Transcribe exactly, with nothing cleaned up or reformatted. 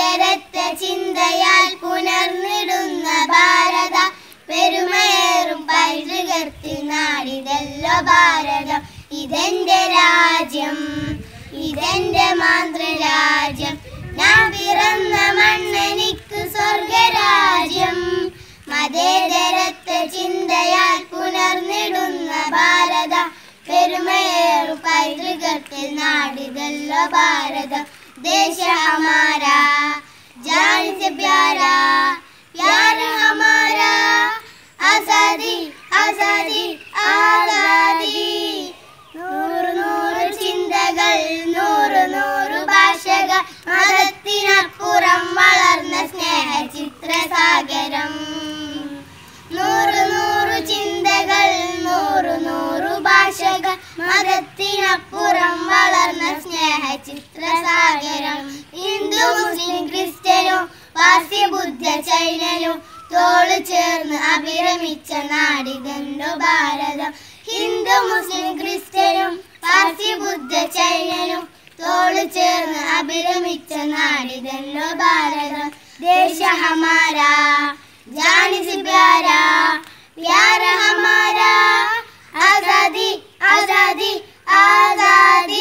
മതേതരത്വ ചിന്തയാൽ പുനർന്നിടുന്ന ഭാരത പെരുമയേറും പൈതൃകത്തിൽ നാടിതല്ലോ ഭാരതം. ഇതെന്റെ രാജ്യം, ഇതെന്റെ മാതൃരാജ്യം, ഞാൻ പിറന്ന മണ്ണെനിക്ക് സ്വർഗരാജ്യം. മതേതരത്വ ചിന്തയാൽ പുനർന്നിടുന്ന ഭാരത പെരുമയേറും പൈതൃകത്തിൽ നാടിതല്ലോ ഭാരതം. देश हमारा जान से प्यारा, प्यार हमारा आजादी आजादी आजादी. നൂറ് നൂറ് ചിന്തകൾ, നൂറ് നൂറ് ഭാഷകൾ, മതത്തിനപ്പുറം വളർന്ന സ്നേഹ ചിത്രസാഗരം. നൂറ് നൂറ് ചിന്തകൾ, നൂറ് നൂറ് ഭാഷകൾ, മതത്തിനപ്പുറം വളർന്ന സ്നേഹ ചിത്രസാഗരം. ഹിന്ദു മുസ്ലിം ക്രിസ്ത്യനും പാർസി ബുദ്ധ ചൈനനും തോള് ചേർന്ന് അഭിരമിച്ച നാടിതല്ലോ ഭാരതം. ഹിന്ദു മുസ്ലിം ക്രിസ്ത്യനും പാർസി ബുദ്ധ ചൈനനും തോള് ചേർന്ന് അഭിരമിച്ച നാടിതല്ലോ ഭാരതം. ദേശ ഹമാരാ जान से प्यारा, प्यार हमारा आजादी आजादी आजादी.